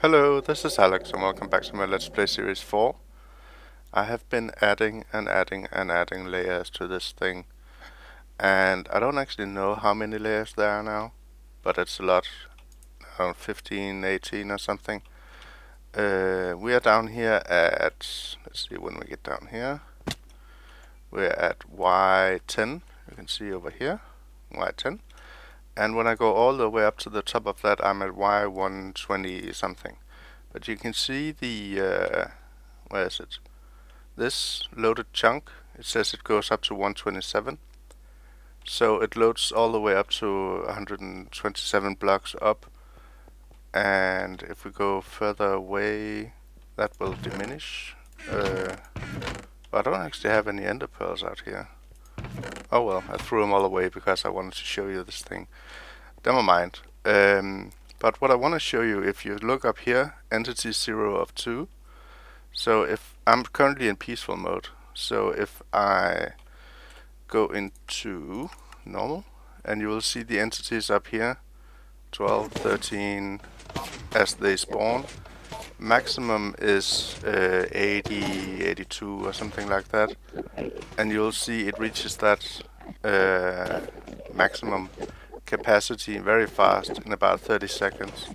Hello, this is Alex and welcome back to my Let's Play Series 4. I have been adding and adding and adding layers to this thing, and I don't actually know how many layers there are now, but it's a lot, around 15, 18 or something. We are down here at, let's see when we get down here, we're at Y10, you can see over here, Y10, and when I go all the way up to the top of that I'm at Y120 something. But you can see the, where is it? This loaded chunk, it says it goes up to 127. So it loads all the way up to 127 blocks up. And if we go further away, that will diminish. But I don't actually have any ender pearls out here. Oh well, I threw them all away because I wanted to show you this thing. Never mind. But what I want to show you, if you look up here, entity 0 of 2. So if I'm currently in peaceful mode, so if I go into normal, and you will see the entities up here, 12, 13, as they spawn. Maximum is 80, 82 or something like that, and you'll see it reaches that maximum capacity very fast in about 30 seconds.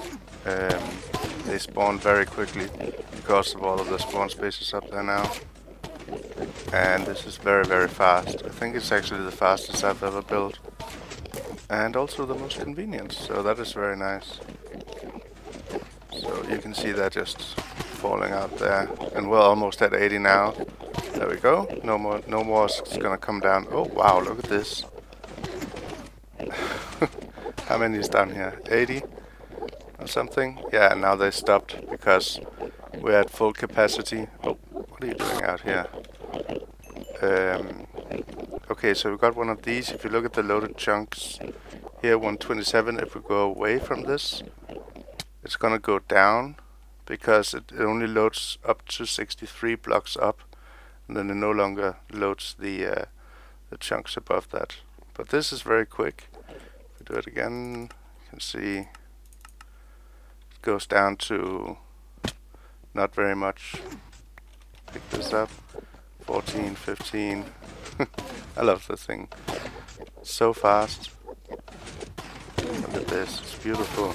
They spawn very quickly because of all of the spawn spaces up there now. And this is very, very fast. I think it's actually the fastest I've ever built. And also the most convenient, so that is very nice. So you can see that just falling out there. And we're almost at 80 now. There we go. No more it's gonna come down. Oh wow, look at this. How many is down here? 80 or something? Yeah, now they stopped because we're at full capacity. Oh, what are you doing out here? Okay, so we got one of these. If you look at the loaded chunks here, 127, if we go away from this, it's gonna go down because it only loads up to 63 blocks up, and then it no longer loads the chunks above that. But this is very quick. If we do it again, you can see it goes down to not very much. Pick this up. 14, 15. I love this thing. So fast. Look at this, it's beautiful.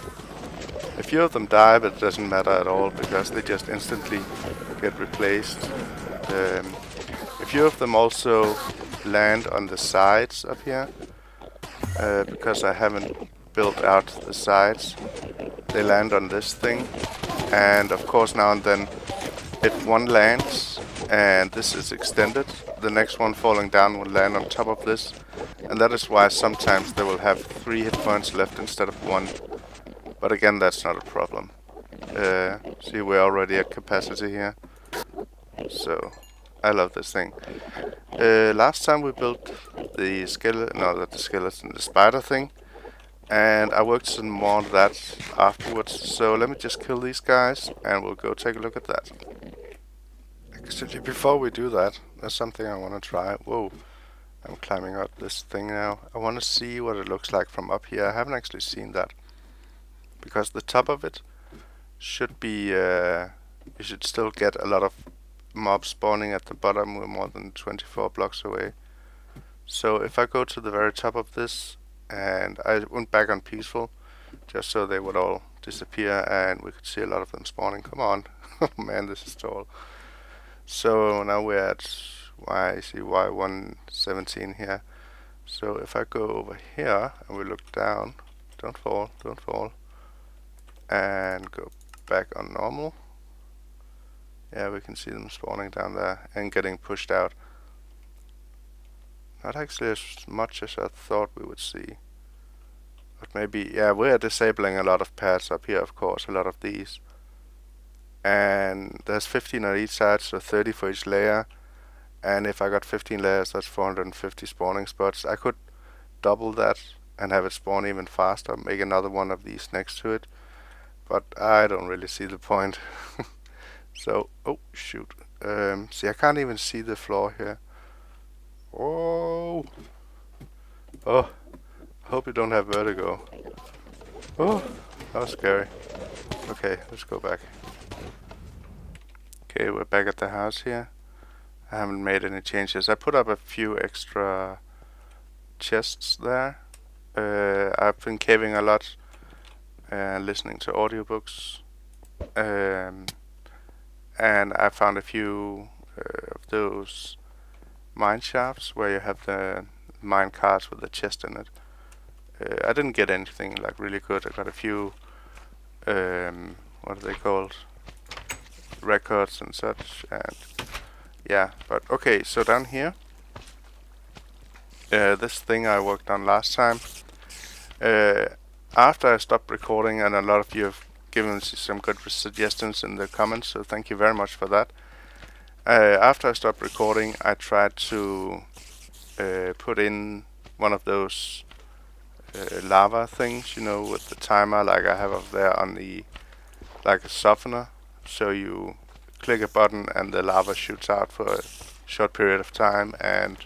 A few of them die, but it doesn't matter at all because they just instantly get replaced. A few of them also land on the sides up here because I haven't built out the sides. They land on this thing, and of course now and then if one lands and this is extended, the next one falling down will land on top of this, and that is why sometimes they will have 3 hit points left instead of 1. But again, that's not a problem. See, we're already at capacity here, so I love this thing. Last time we built the skeleton, no, not the skeleton, the spider thing, and I worked some more on that afterwards. So let me just kill these guys, and we'll go take a look at that. Actually, before we do that, there's something I want to try. Whoa, I'm climbing up this thing now. I want to see what it looks like from up here. I haven't actually seen that, because the top of it should be, you should still get a lot of mobs spawning at the bottom. We're more than 24 blocks away. So if I go to the very top of this, and I went back on peaceful, just so they would all disappear and we could see a lot of them spawning. Come on. Oh man, this is tall. So now we're at Y117 here. So if I go over here and we look down, don't fall, and go back on normal, yeah, we can see them spawning down there and getting pushed out. Not actually as much as I thought we would see. But maybe, yeah, we're disabling a lot of pads up here, of course, a lot of these. And there's 15 on each side, so 30 for each layer. And if I got 15 layers, that's 450 spawning spots. I could double that and have it spawn even faster, make another one of these next to it. But I don't really see the point. So, oh shoot. See, I can't even see the floor here. Oh, hope you don't have vertigo. Oh, that was scary. Okay, let's go back. Okay, we're back at the house here. I haven't made any changes. I put up a few extra chests there. I've been caving a lot, listening to audiobooks, and I found a few of those mine shafts where you have the mine carts with the chest in it. I didn't get anything like really good. I got a few, what are they called? Records and such, and yeah, but okay, so down here, this thing I worked on last time, after I stopped recording, and a lot of you have given some good suggestions in the comments, so thank you very much for that. After I stopped recording, I tried to put in one of those lava things, you know, with the timer like I have up there on the, like a softener. So you click a button and the lava shoots out for a short period of time and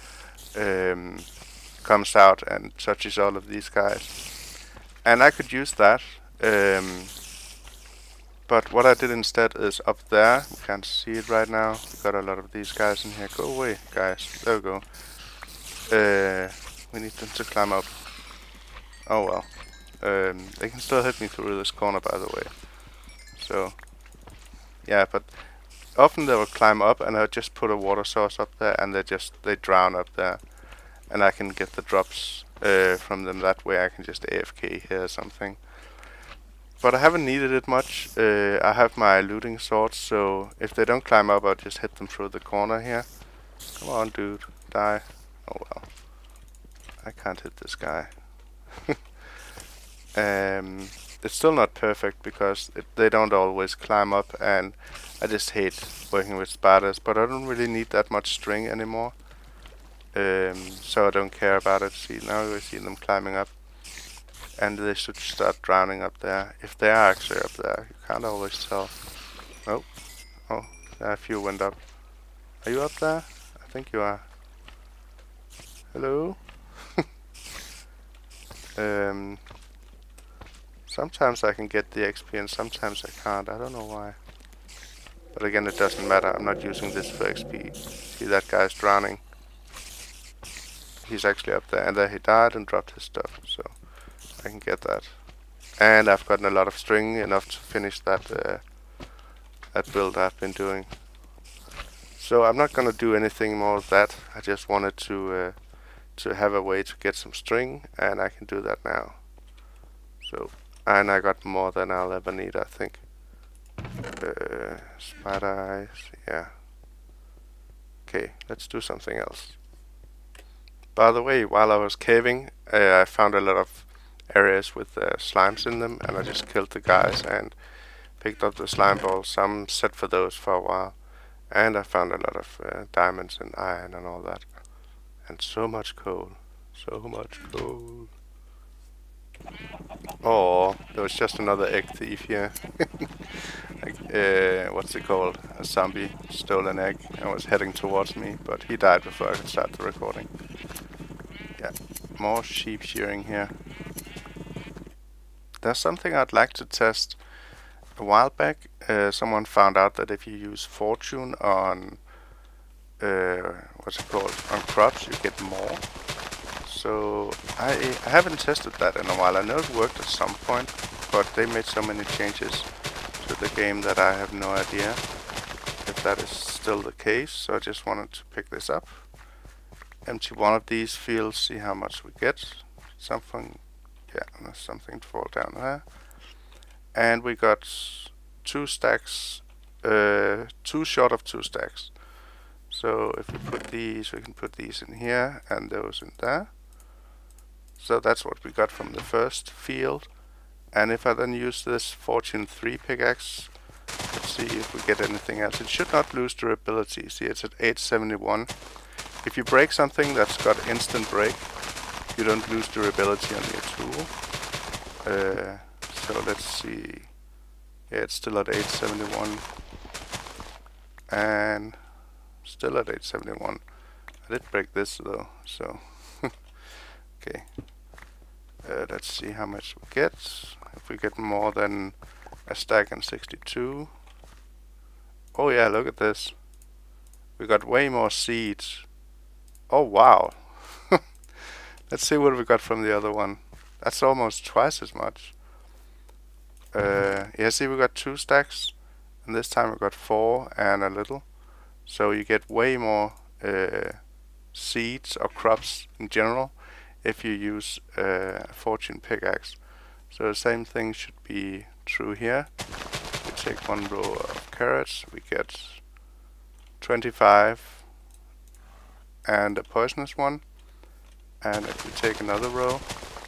comes out and touches all of these guys. And I could use that. But what I did instead is up there. You can't see it right now. We got a lot of these guys in here. Go away, guys. There we go. We need them to climb up. Oh well. They can still hit me through this corner, by the way. So, yeah, but often they will climb up, and I'll just put a water source up there, and they drown up there, and I can get the drops from them that way. I can just AFK here or something. But I haven't needed it much. I have my looting swords, so if they don't climb up, I'll just hit them through the corner here. Come on, dude, die. Oh well. I can't hit this guy. It's still not perfect because they don't always climb up, and I just hate working with spiders, but I don't really need that much string anymore. So I don't care about it. See, now we see them climbing up, and they should start drowning up there. If they are actually up there, you can't always tell. Nope. Oh, a few went up. Are you up there? I think you are. Hello? Sometimes I can get the XP and sometimes I can't. I don't know why. But again, it doesn't matter. I'm not using this for XP. See, that guy's drowning. He's actually up there, and there he died and dropped his stuff, so I can get that. And I've gotten a lot of string, enough to finish that that build I've been doing. So I'm not gonna do anything more of that. I just wanted to have a way to get some string, and I can do that now. So, and I got more than I'll ever need, I think. Spider eyes, yeah. Okay, let's do something else. By the way, while I was caving, I found a lot of areas with slimes in them, and I just killed the guys and picked up the slime balls. I'm set for those for a while. And I found a lot of diamonds and iron and all that. And so much coal. So much coal. Oh, there was just another egg thief here. Like, what's it called? A zombie stole an egg and was heading towards me, but he died before I could start the recording. Yeah, more sheep shearing here. There's something I'd like to test. A while back, someone found out that if you use fortune on what's it called, on crops, you get more. So I haven't tested that in a while. I know it worked at some point, but they made so many changes to the game that I have no idea if that is still the case. So I just wanted to pick this up, empty one of these fields, see how much we get. Something, yeah, there's something to fall down there. And we got 2 stacks, 2 short of 2 stacks. So if we put these, we can put these in here and those in there. So that's what we got from the first field. And if I then use this Fortune 3 pickaxe, let's see if we get anything else. It should not lose durability. See, it's at 871. If you break something that's got instant break, you don't lose durability on your tool. So let's see. Yeah, it's still at 871. And still at 871. I did break this though, so okay. Let's see how much we get. If we get more than a stack and 62. Oh yeah, look at this. We got way more seeds. Oh wow. Let's see what we got from the other one. That's almost twice as much. Yeah, see, we got 2 stacks, and this time we got 4 and a little. So you get way more seeds or crops in general if you use a fortune pickaxe. So the same thing should be true here. We take 1 row of carrots, we get 25 and a poisonous one. And if we take another row,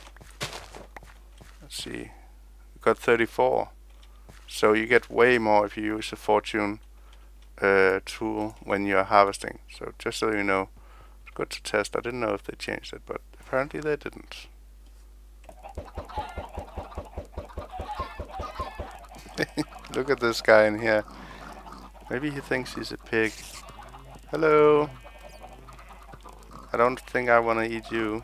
let's see, we got 34. So you get way more if you use a fortune tool when you're harvesting. So just so you know, it's good to test. I didn't know if they changed it, but apparently they didn't. Look at this guy in here. Maybe he thinks he's a pig. Hello. I don't think I want to eat you.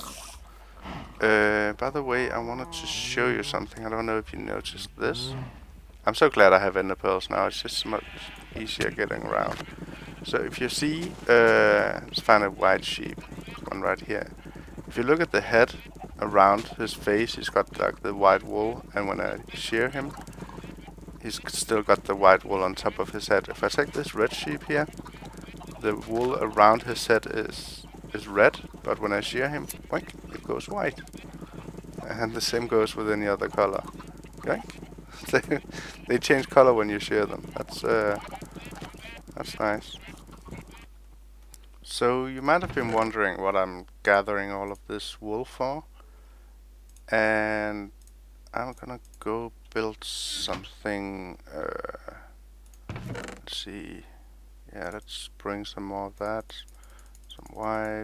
By the way, I wanted to show you something. I don't know if you noticed this. I'm so glad I have ender pearls now. It's just much easier getting around. So if you see, let's find a white sheep. One right here. If you look at the head around his face, he's got like the white wool. And when I shear him, he's still got the white wool on top of his head. If I take this red sheep here, the wool around his head is red, but when I shear him, boink, it goes white. And the same goes with any other color. Boink. They change color when you shear them. That's nice. So you might have been wondering what I'm gathering all of this wool for. And I'm gonna go build something. Let's see. Yeah, let's bring some more of that. Some white.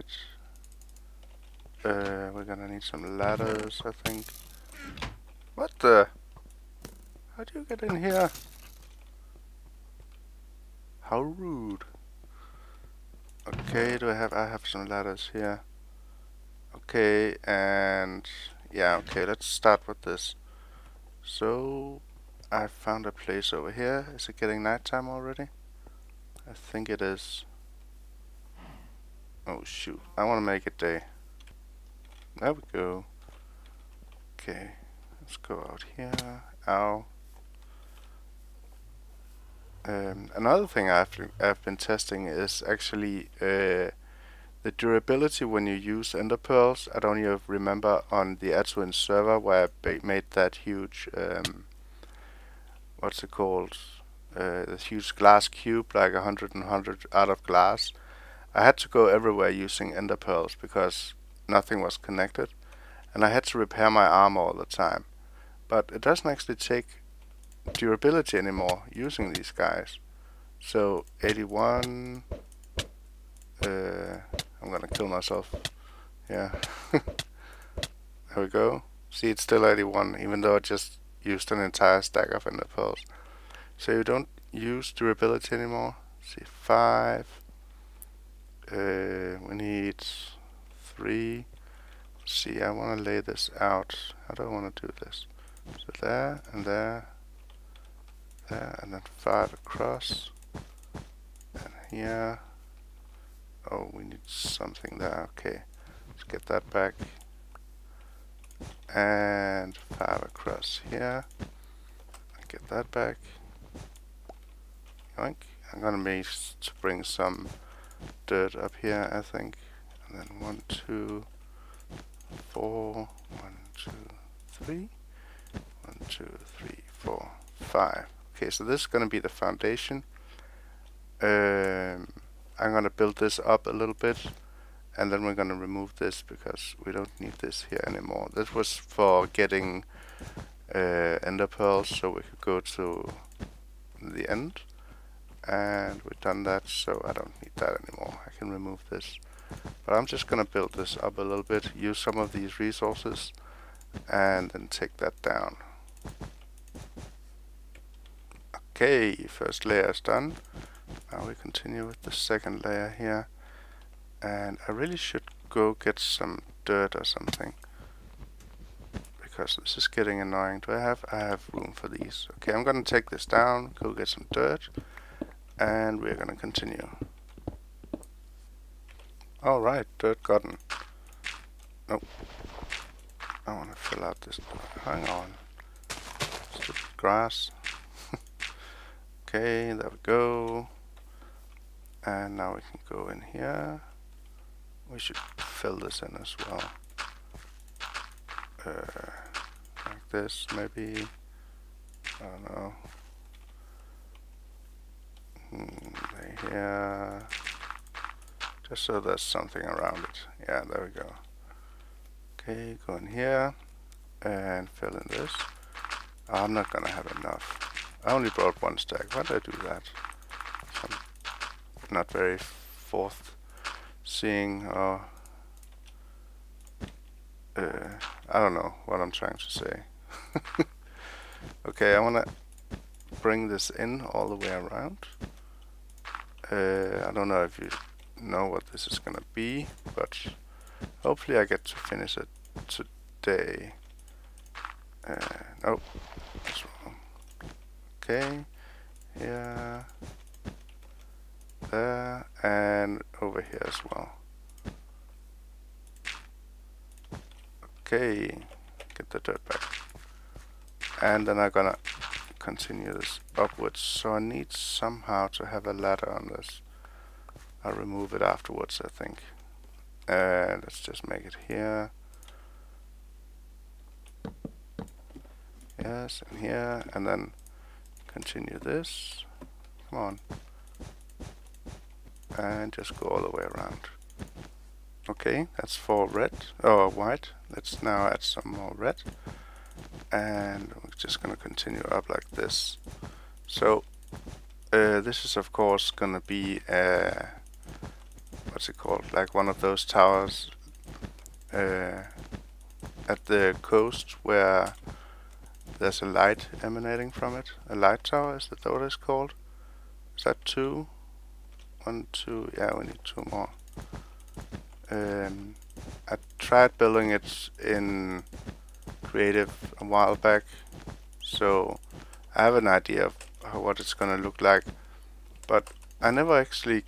We're gonna need some ladders, I think. What the? How do you get in here? How rude. Okay, I have some ladders here. Okay, and yeah, okay, let's start with this. So I found a place over here. Is it getting nighttime already? I think it is. Oh shoot, I want to make it day. There we go. Okay, let's go out here. Ow. Another thing I've been testing is actually the durability when you use ender pearls. I don't even remember on the Adwin server where I made that huge what's it called? This huge glass cube, like 100 and 100 out of glass. I had to go everywhere using ender pearls because nothing was connected, and I had to repair my armor all the time. But it doesn't actually take durability anymore using these guys. So 81. I'm gonna kill myself. Yeah. There we go. See, it's still 81, even though I just used an entire stack of ender pearls. So you don't use durability anymore. See, 5. We need 3. See, I want to lay this out. How do I want to do this? So there, and there, there, and then 5 across. And here. Oh, we need something there. Okay, let's get that back. And 5 across here. Get that back. Yoink. I'm gonna make to bring some dirt up here, I think. And then 1, 2, 4. 1, 2, 3. 1, 2, 3, 4, 5. Okay, so this is gonna be the foundation. I'm gonna build this up a little bit, and then we're gonna remove this because we don't need this here anymore. This was for getting ender pearls, so we could go to the end, and we've done that, so I don't need that anymore. I can remove this, but I'm just gonna build this up a little bit, use some of these resources, and then take that down. Okay, first layer is done. Now we continue with the second layer here, and I really should go get some dirt or something, because this is getting annoying. I have room for these. Okay, I'm gonna take this down, go get some dirt, and we're gonna continue. Alright, dirt gotten. Nope. I wanna fill out this. Hang on. Stupid grass. Okay, there we go. And now we can go in here. We should fill this in as well. Like this, maybe. I don't know. Here. Just so there's something around it. Yeah, there we go. Okay, go in here and fill in this. I'm not gonna have enough. I only brought one stack. Why did I do that? I'm not very forth-seeing, or I don't know what I'm trying to say. Okay, I wanna bring this in all the way around. I don't know if you know what this is gonna be, but hopefully I get to finish it today. Nope, that's wrong. Okay, here, there, and over here as well. Okay, get the dirt back. And then I'm gonna continue this upwards, so I need somehow to have a ladder on this. I'll remove it afterwards, I think. Let's just make it here. Yes, and here, and then continue this. Come on. And just go all the way around. Okay, that's for red, or white. Let's now add some more red. And we're just gonna continue up like this. So, this is of course gonna be what's it called? Like one of those towers at the coast where there's a light emanating from it. A light tower, is that what it's called? Is that 2? 1, 2, yeah, we need 2 more. I tried building it in Creative a while back, so I have an idea of what it's gonna look like, but I never actually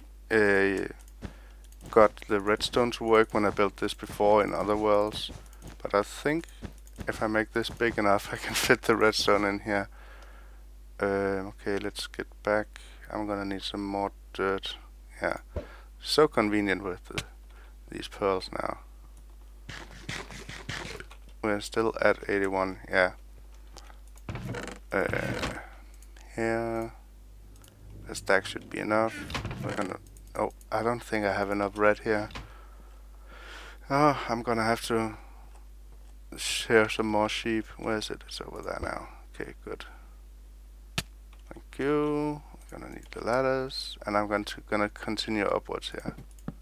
got the redstone to work when I built this before in other worlds. But I think if I make this big enough, I can fit the redstone in here. Okay, let's get back. I'm gonna need some more dirt. Yeah, so convenient with these pearls now. We're still at 81, yeah. Here, the stack should be enough. We're gonna. Oh, I don't think I have enough red here. Oh, I'm gonna have to share some more sheep. Where is it? It's over there now. Okay, good. Thank you. We're gonna need the ladders, and I'm gonna continue upwards here.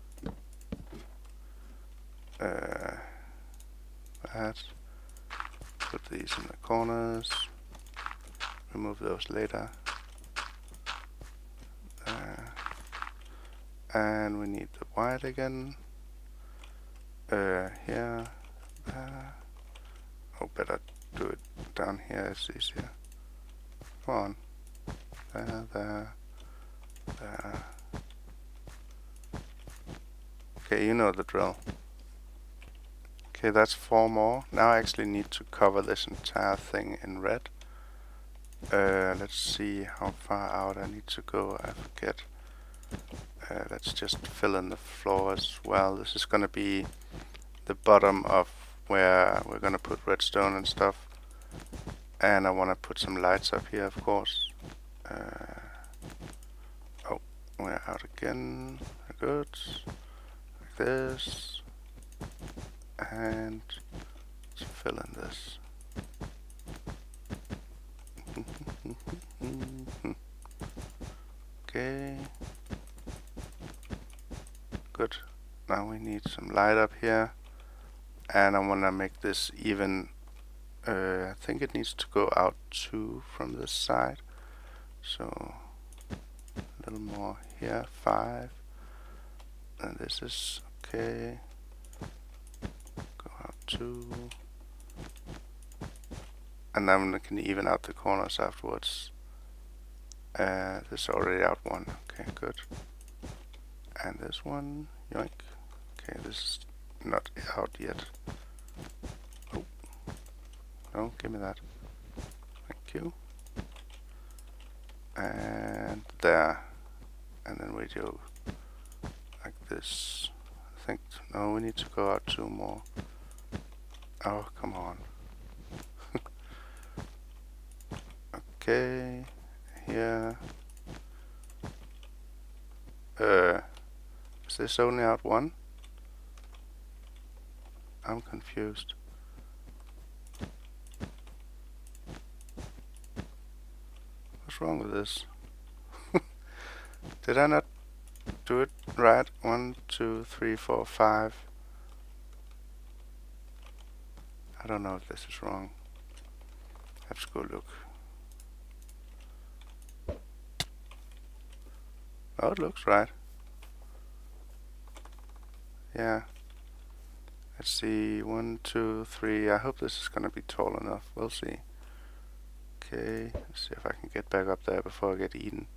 That. Put these in the corners. Remove those later. And we need the white again. Here. Oh, better do it down here. It's easier. Come on. There. Okay, you know the drill. Okay, that's 4 more. Now I actually need to cover this entire thing in red. Let's see how far out I need to go. I forget. Let's just fill in the floor as well. This is gonna be the bottom of where we're gonna put redstone and stuff. And I wanna put some lights up here, of course. Oh, we're out again. Good. Like this. And let's fill in this. Okay. Good. Now we need some light up here. And I want to make this even. I think it needs to go out 2 from this side. So a little more here, 5. And this is okay. Go out 2. and then we can even out the corners afterwards. This is already out one. Okay, good. And this one, yoink. Okay, this is not out yet. Oh, no, give me that. Thank you. And there. And then we do like this. I think, no, we need to go out two more. Oh, come on. Okay, here. Is this only out one? I'm confused. What's wrong with this? Did I not do it right? 1, 2, 3, 4, 5. I don't know if this is wrong. Let's go look. Oh, it looks right. Yeah. Let's see. 1, 2, 3. I hope this is gonna be tall enough. We'll see. Okay. Let's see if I can get back up there before I get eaten.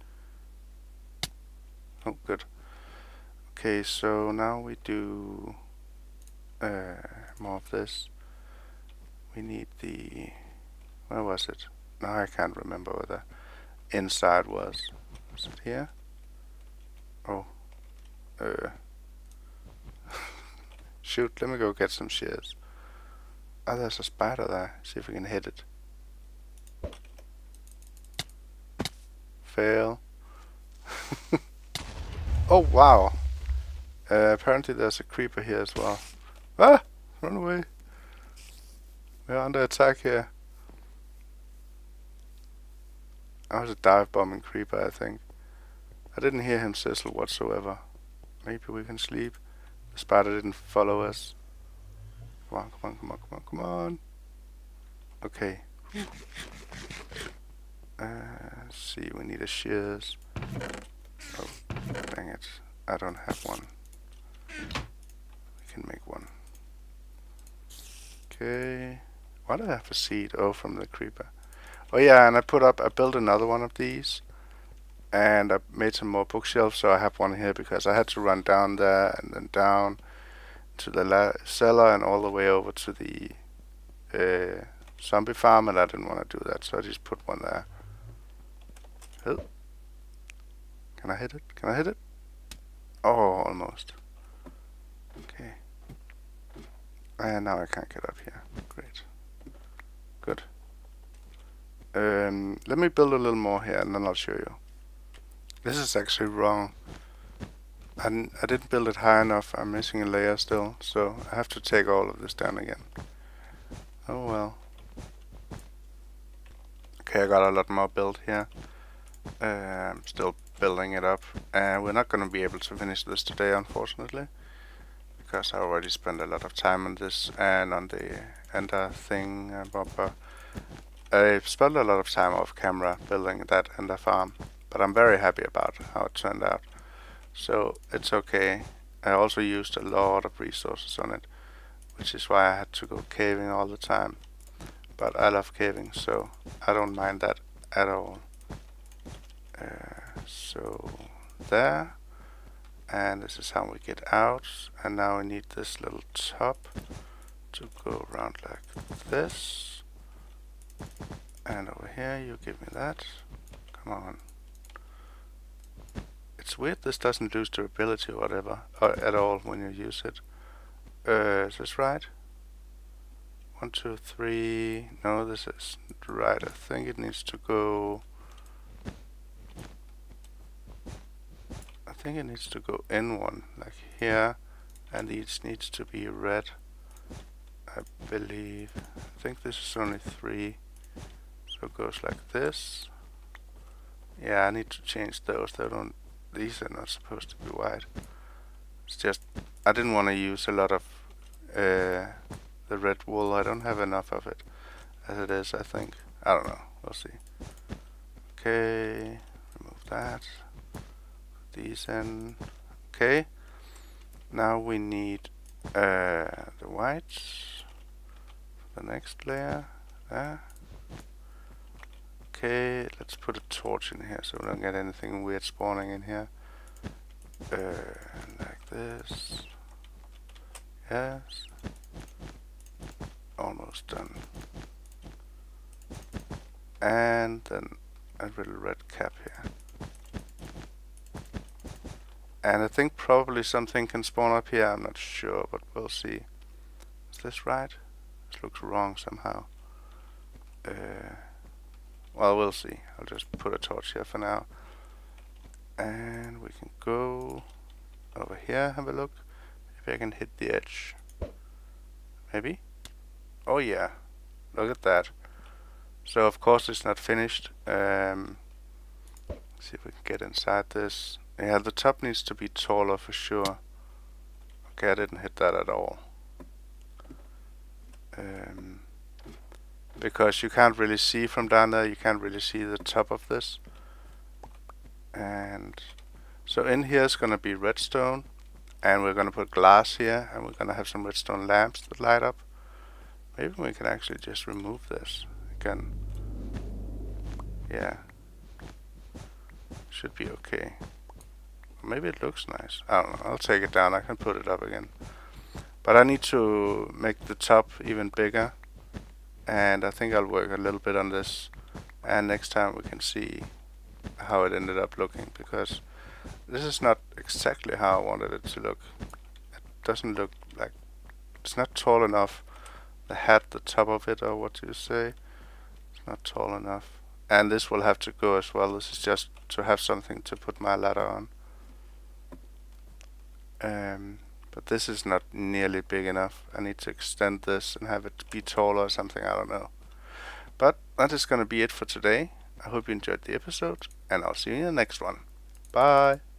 Oh, good. Okay, so now we do more of this. We need the... Where was it? Now I can't remember where the inside was. Was it here? Oh. Shoot, let me go get some shears. Oh, there's a spider there. See if we can hit it. Fail. Oh, wow. Apparently there's a creeper here as well. Ah! Run away. We're under attack here. I was a dive bombing creeper, I think. I didn't hear him sizzle whatsoever. Maybe we can sleep. The spider didn't follow us. Come on, come on, come on, come on, come on. Okay. Let's see, we need a shears. Oh, dang it. I don't have one. We can make one. Okay. Why do I have a seed? Oh, from the creeper. Oh yeah, and I built another one of these. And I made some more bookshelves, so I have one here because I had to run down there and then down to the cellar and all the way over to the zombie farm, and I didn't want to do that, so I just put one there. Oh. Can I hit it? Can I hit it? Oh, almost. Okay. And now I can't get up here. Great. Good. Let me build a little more here and then I'll show you. This is actually wrong. I didn't build it high enough. I'm missing a layer still, so I have to take all of this down again. Oh well. Okay, I got a lot more built here. I'm still building it up. We're not going to be able to finish this today, unfortunately, because I already spent a lot of time on this and on the ender thing. I've spent a lot of time off camera building that ender farm, but I'm very happy about how it turned out. So it's okay. I also used a lot of resources on it, which is why I had to go caving all the time. But I love caving, so I don't mind that at all. So there, and this is how we get out. And now we need this little top to go around like this. And over here, you give me that. Come on. It's weird this doesn't lose durability or whatever, or at all when you use it. Is this right? 1, 2, 3. No, this is right. I think it needs to go. I think it needs to go in one, like here, and each needs to be red. I believe. I think this is only 3, so it goes like this. Yeah, I need to change those. These are not supposed to be white. It's just I didn't want to use a lot of the red wool. I don't have enough of it as it is, I think. I don't know. We'll see. Okay, remove that. Put these in. Okay. Now we need the whites for the next layer. There. Okay, let's put a torch in here so we don't get anything weird spawning in here. Like this. Yes. Almost done. And then a little red cap here. And I think probably something can spawn up here, I'm not sure, but we'll see. Is this right? This looks wrong somehow. Well, we'll see. I'll just put a torch here for now. And we can go over here, have a look. If I can hit the edge. Maybe? Oh yeah, look at that. So of course it's not finished. See if we can get inside this. Yeah, the top needs to be taller for sure. Okay, I didn't hit that at all. Because you can't really see from down there, you can't really see the top of this. And so in here is going to be redstone, and we're going to put glass here, and we're going to have some redstone lamps that light up. Maybe we can actually just remove this again. Yeah, should be okay. Maybe it looks nice. I don't know. I'll take it down. I can put it up again. But I need to make the top even bigger. And I think I'll work a little bit on this. And next time we can see how it ended up looking. Because this is not exactly how I wanted it to look. It doesn't look like... It's not tall enough. The hat, the top of it, or what do you say? It's not tall enough. And this will have to go as well. This is just to have something to put my ladder on. But this is not nearly big enough. I need to extend this and have it be taller or something, I don't know. But that is going to be it for today. I hope you enjoyed the episode, and I'll see you in the next one. Bye!